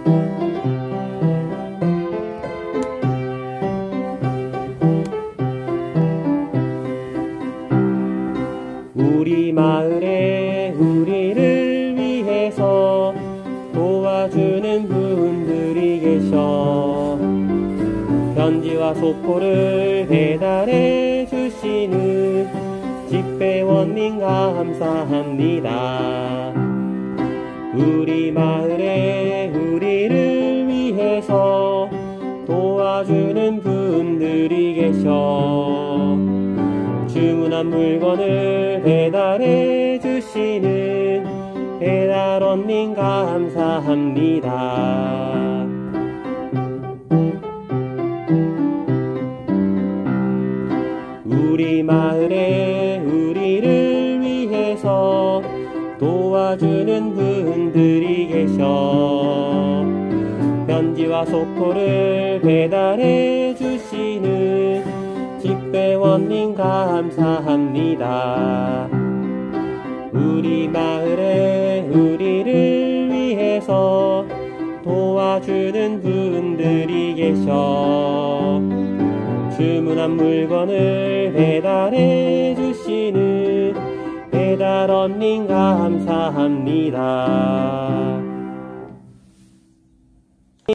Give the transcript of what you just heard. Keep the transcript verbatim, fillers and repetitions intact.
우리 마을에 우리를 위해서 도와주는 분들이 계셔. 편지와 속보를 배달해 주시는 집배원님 감사합니다. 우리 마을에 우리를 위해서 도와주는 분들이 계셔. 주문한 물건을 배달해 주시는 배달원님 감사합니다. 우리 마을에 우리를 위해서 도와주는 분들이 계셔. 편지와 속보를 배달해 주시는 집배원님 감사합니다. 우리 마을에 우리를 위해서 도와주는 분들이 계셔. 주문한 물건을 배달해 주시는 배달원님 감사합니다.